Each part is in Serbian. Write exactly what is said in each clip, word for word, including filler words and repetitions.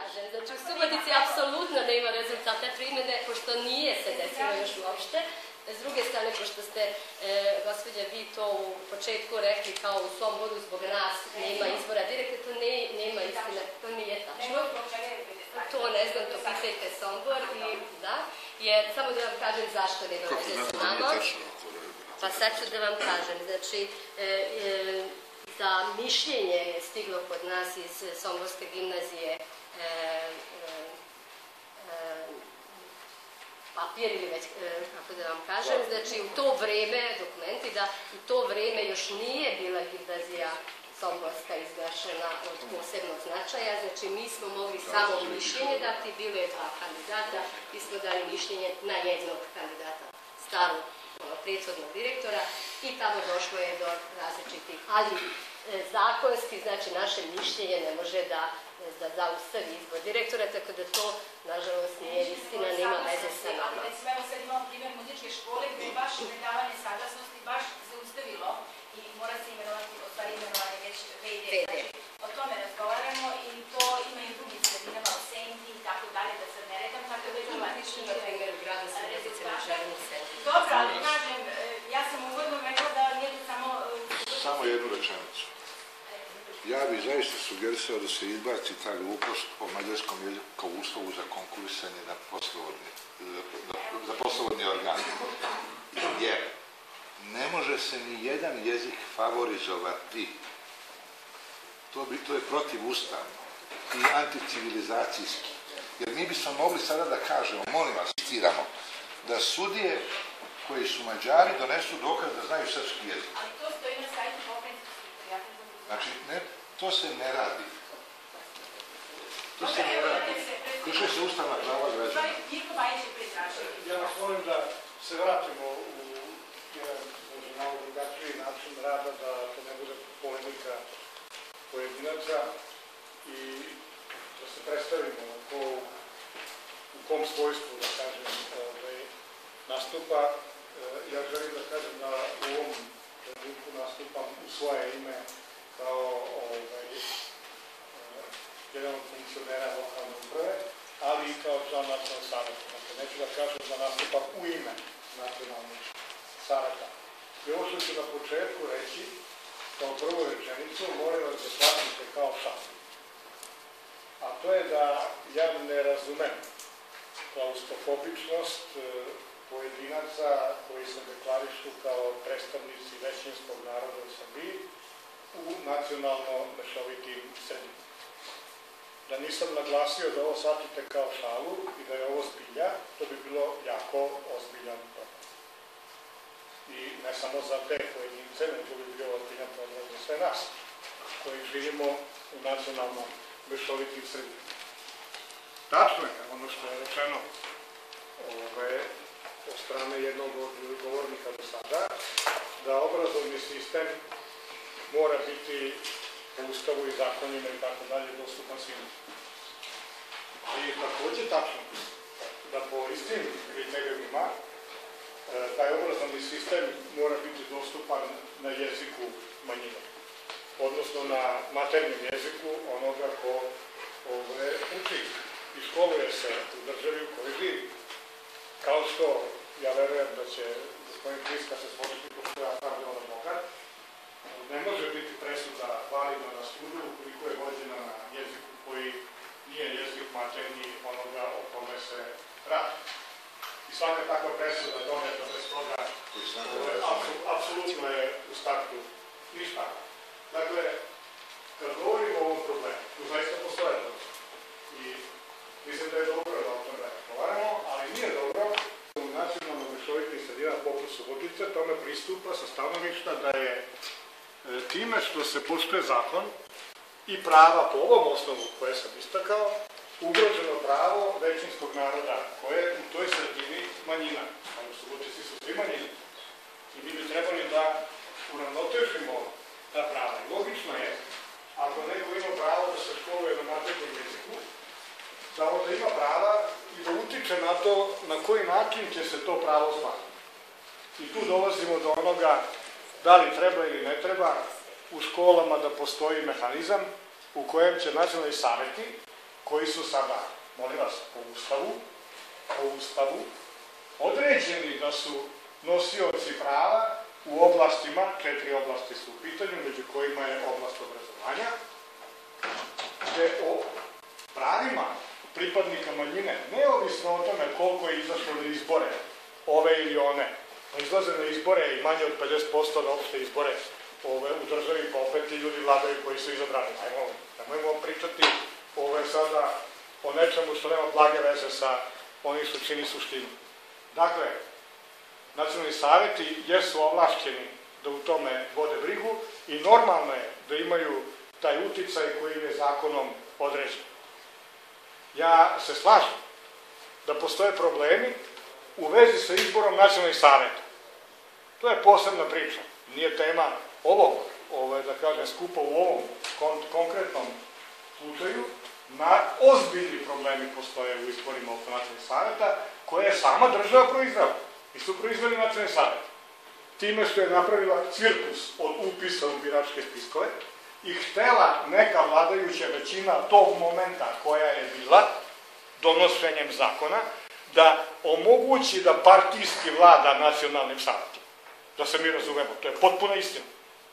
kažem. Znači, u Subotici apsolutno nema rezultata primjene, pošto nije se desilo još uopšte. S druge strane, pošto ste, gospođa, vi to u početku rekli kao u Somboru zbog nas nema izbora direktno, to nema istina, to nije tačno. To ne znam, to pitajte Sombor i da, jer samo da vam kažem zašto nema veze sa nama. Pa sad ću da vam kažem, znači, za mišljenje je stiglo kod nas iz Somborske gimnazije papir ili već, kako da vam kažem, znači u to vreme, dokumenti da u to vreme još nije bila gimnazija Somborska izgašena od posebnog značaja, znači mi smo mogli samo mišljenje dati, bilo je dva kandidata, mi smo dali mišljenje na jednog kandidata, starog prethodnog direktora i tamo došlo je do različitih, ali zakonski, znači naše mišljenje ne može da zaustavi izbor direktora, tako da to, nažalost, nije istina, nema veze sa nama. Recimo, evo sad imamo primjer muzičke škole gde je baš nedavanje saglasnosti baš zaustavilo i mora se imenovati, o stvari imenovanje već ve de. Znači, o tome razgovaramo i to ima i u drugim sredinama, u Senti i tako dalje, da se ne redam, tako da je to Matično, na primjer, u gradu Subotice na Černu Senti. Dobro, ali kažem, ja sam uvodno rekla da nije to samo... Samo jednu rečenicu. Ja bih zaista sugerisao da se izbaci ta glupost o mađarskom jeziku kao uslovu za konkurisanje za poslovodni organ. Jer ne može se ni jedan jezik favorizovati. To je protivustavno i anticivilizacijski. Jer mi bismo mogli sada da kažemo, molim vas, citiramo, da sudije koji su Mađari donesu dokaz da znaju srpski jezik. Ali to stoji na sajtu pokrajinskog sekretarijata. Znači, to se ne radi. To se ne radi. Krši se ustavna prava građana. Ja vas molim da se vratimo u jedan, možda malo drugačiji način rada, da to ne bude polemika pojedinaca i da se predstavimo u kom svojstvu, da kažem, nastupa. Ja želim da kažem da u ovom trenutku nastupam u svoje ime kao jedan od funkcionera lokalne uprave, ali i kao član nacionalnog saveta. Dakle, neću da kažem da nastupam u ime nacionalnog saveta. I ovo što ću na početku reći, kao prvu rečenicu, moram vas da shvatite kao šal. A to je da ja ne razumem klaustofobičnost pojedinaca koji se deklarišu kao predstavnici većinskog naroda u Srbiji u nacionalno mešovitim sredinama. Da nisam naglasio da ovo shvatite kao šalu i da je ovo zbilja, to bi bilo jako ozbiljan problem. I ne samo za te pojedince, nego bi bio ozbiljan problem za sve nas, koji živimo u nacionalno mešovitim sredinama. Tačno je, ono što je rečeno od strane jednog od govornika do sada, da obrazovni sistem mora biti po ustavu i zakonima i tako dalje dostupan svima. I takođe tačno da po istim kriterijumima taj obrazovni sistem mora biti dostupan na jeziku manjine, odnosno na maternjem jeziku onoga ko uči i školuje se u državi u kojoj živi. Kao što ja verujem da će gospodin Kriska se složiti pošto ja sam veoma bogat, ne može biti presuda validna na sudu ukoliko je vođena na jeziku koji nije jezik maternji onoga o kome se radi. I svaka takva presuda doneta bez toga apsolutno je u startu ništa. Dakle, kad govorimo o ovom problemu, tu zaista postoje dobro. I mislim da je dobro da o tome razgovaramo, ali nije dobro u nacionalno mešovitim sredinama poput Subotice tome pristupa sa stanovišta da je time što se poštuje zakon i prava po ovom osnovu koje sam istakao, ugroženo pravo većinskog naroda koje je u toj sredini manjina. Ali u Subotici su svi manjine. I mi bi trebali da uravnotežimo ta prava. I logično je, ako neko ima pravo da se školuje na maternjem jeziku, da onda ima prava i da utiče na to na koji način će se to pravo ostvariti. I tu dolazimo do onoga da li treba ili ne treba u školama da postoji mehanizam u kojem će nacionalni saveti, koji su sada, molim vas, po Ustavu, po Ustavu, određeni da su nosioci prava u oblastima, četiri oblasti su u pitanju, među kojima je oblast obrazovanja, gde o pravima pripadnika manjine, neovisno o tome koliko je izašlo na izbore, ove ili one, izlaze na izbore i manje od pedeset posto na opšte izbore ove, u državi, pa opet i ljudi vladaju koji su izabrani. Ajmo, nemojmo pričati ove, sada o nečemu što nema blage veze sa onim što čini suštinu. Dakle, nacionalni savjeti jesu ovlašćeni da u tome vode brigu i normalno je da imaju taj uticaj koji je zakonom određen. Ja se slažem da postoje problemi u vezi sa izborom nacionalnih savjeta. To je posebna priča. Nije tema ovog, ove, da kažem, skupa u ovom kon konkretnom slučaju. Na ozbiljni problemi postoje u izborima oko nacionalnih savjeta, koje je sama država proizvela. I su proizveli nacionalni savjet. Time što je napravila cirkus od upisa u biračke spiskove i htela neka vladajuća većina tog momenta koja je bila donošenjem zakona, da omogući da partijski vlada nacionalnim savjetima. Da se mi razumemo, to je potpuna istina.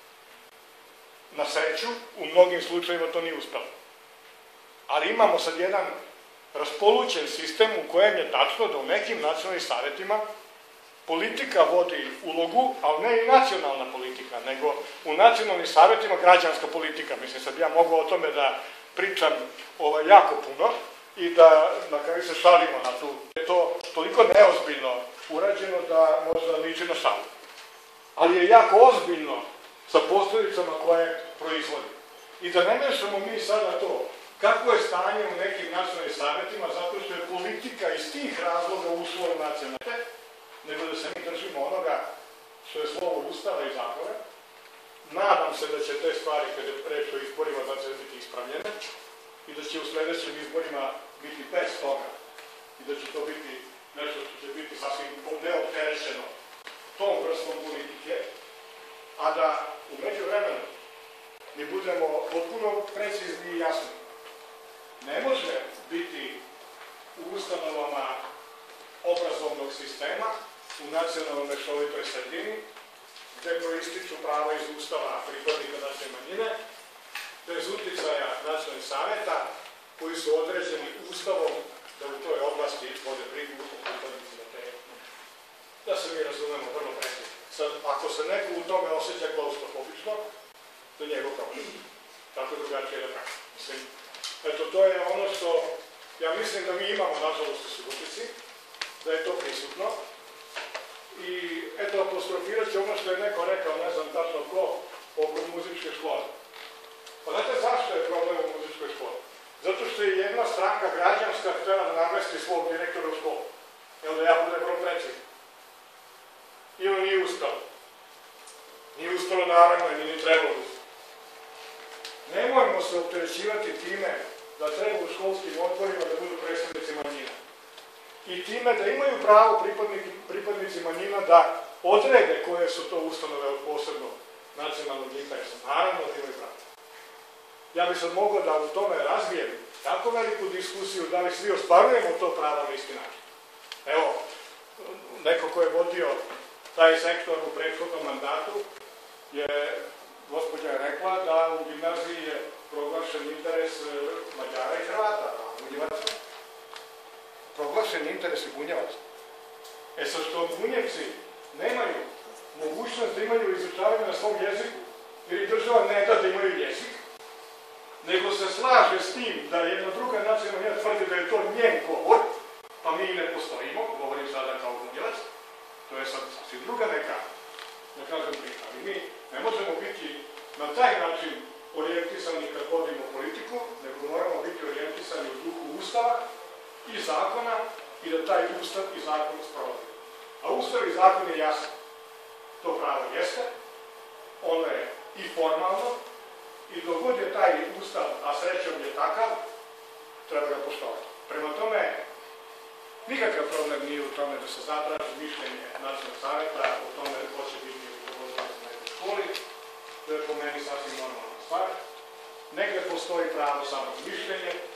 Na sreću, u mnogim slučajima to nije uspelo. Ali imamo sad jedan raspolućen sistem u kojem je tačno da u nekim nacionalnim savjetima politika vodi ulogu, ali ne i nacionalna politika, nego u nacionalnim savjetima građanska politika. Mislim, sad ja mogu o tome da pričam ovaj, jako puno i da na kraju se šalimo na tu. Je to toliko neozbiljno urađeno da možda liči na šalu. Ali je jako ozbiljno sa posljedicama koje proizvodi. I da ne mešamo mi sada to kako je stanje u nekim nacionalnim savjetima, zato što je politika iz tih razloga uslova nacionalne, nego da se mi držimo onoga što je slovo Ustava i zakona. Nadam se da će te stvari, kada je reč o izborima, da će biti ispravljene i da će u sledećim izborima biti bez toga i da će to biti nešto što će biti sasvim neopterećeno tom vrstom politike, a da u međuvremenu mi budemo potpuno precizni i jasni. Ne može biti u ustanovama obrazovnog sistema u nacionalnoj mešovitoj sredini, gde proističu prava iz Ustava pripadnika nacionalne manjine, bez uticaja nacionalnih savjeta, koji su određeni Ustavom da u toj oblasti vode brigu o pripadnicima te manjine. Da se mi razumemo vrlo precizno. Sad, ako se neko u tome osjeća klaustrofobično, to je njegov problem. Tako drugačije da pravi. Mislim, eto, to je ono što ja mislim da mi imamo, nažalost, u Subotici, da je to prisutno. I eto, apostrofirat ću ono što je neko rekao, ne znam tačno ko, oko muzičke škole. Pa znate zašto je problem u muzičkoj školi? Zato što je jedna stranka građanska htjela da namesti svog direktora u školu. Evo da ja budem vrlo precizno. I ono nije ustalo. Nije ustalo naravno i nije trebalo ustalo. Nemojmo se opterećivati time da treba u školskim odborima da budu predstavnici manjina. I time da imaju pravo pripadnici manjina da odrede koje su to ustanove od posebnog nacionalnog interesa. Naravno da imaju pravo. Ja bih sad mogao da u tome razvijem tako veliku diskusiju da li svi ostvarujemo to pravo na isti način. Evo, neko ko je vodio taj sektor u prethodnom mandatu je, gospođa je rekla da u gimnaziji je proglašen interes Mađara i Hrvata, Bunjevaca. Proglašen interes i Bunjevaca. E sad što Bunjevci nemaju mogućnost da imaju izučavanje na svom jeziku, jer država ne da da imaju jezik, nego se slaže s tim da jedna druga nacionalna manjina tvrdi da je to njen govor, pa mi ne postojimo, govorim sada kao Bunjevac, to je sad sasvim druga neka, da kažem priča. Ali mi ne možemo biti na taj način orijentisani kad vodimo politiku, nego moramo biti orijentisani u duhu Ustava i zakona i da taj Ustav i zakon sprovodi. A Ustav i zakon je jasan. To pravo jeste, ono je i formalno, i dok god je taj Ustav, a srećom je takav, treba ga poštovati. Prema tome, nikakav problem nije u tome da se zatraži mišljenje nacionalnog savjeta o tome ko će biti uvođen u nekoj školi. To je po meni sasvim normalna stvar. Negde postoji pravo samo mišljenje,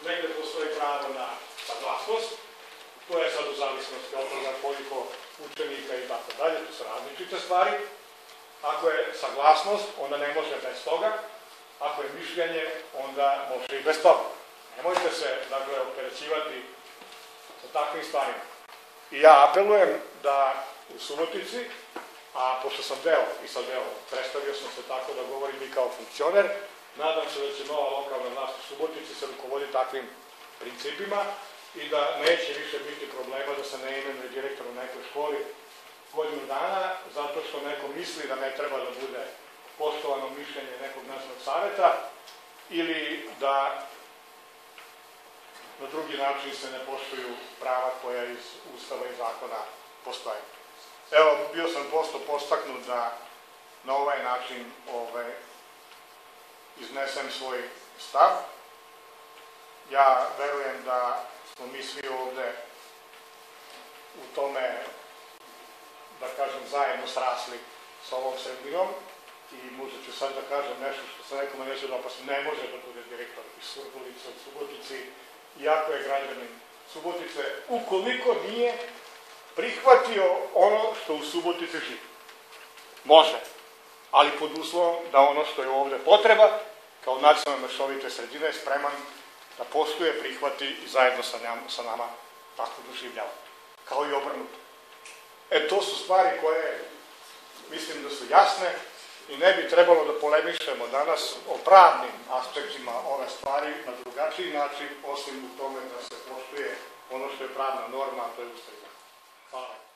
negde postoji pravo na saglasnost, to je sad u zavisnosti od toga koliko učenika i tako dalje, to su različite stvari. Ako je saglasnost, onda ne može bez toga, ako je mišljenje, onda može i bez toga. Nemojte se, dakle, opterećivati sa takvim stvarima. I ja apelujem da u Subotici, a pošto sam deo, i sad evo, predstavio sam se tako da govorim i kao funkcioner, nadam se da će nova lokalna vlast u Subotici se rukovoditi takvim principima i da neće više biti problema da se ne imenuje direktor u nekoj školi godinu dana, zato što neko misli da ne treba da bude poštovano mišljenje nekog nacionalnog saveta ili da na drugi način se ne poštuju prava koja iz Ustava i zakona postoje. Evo, bio sam posto postaknut da na ovaj način ovaj, iznesem svoj stav. Ja verujem da smo mi svi ovde u tome, da kažem, zajedno srasli sa ovom sredinom i možda ću sad da kažem nešto što se nekome neće da pa se ne može da bude direktor iz Surdulice u Subotici, iako je građanin Subotice, ukoliko nije prihvatio ono što u Subotici živi. Može, ali pod uslovom da ono što je ovde potreba, kao nacionalne mešovite sredine, je spreman da poštuje, prihvati i zajedno sa, njam, sa nama tako doživljava. Kao i obrnuto. E, to su stvari koje mislim da su jasne i ne bi trebalo da polemišemo danas o pravnim aspektima ove stvari na drugačiji način, osim u tome da se poštuje ono što je pravna norma, a to je Ustav. Hvala.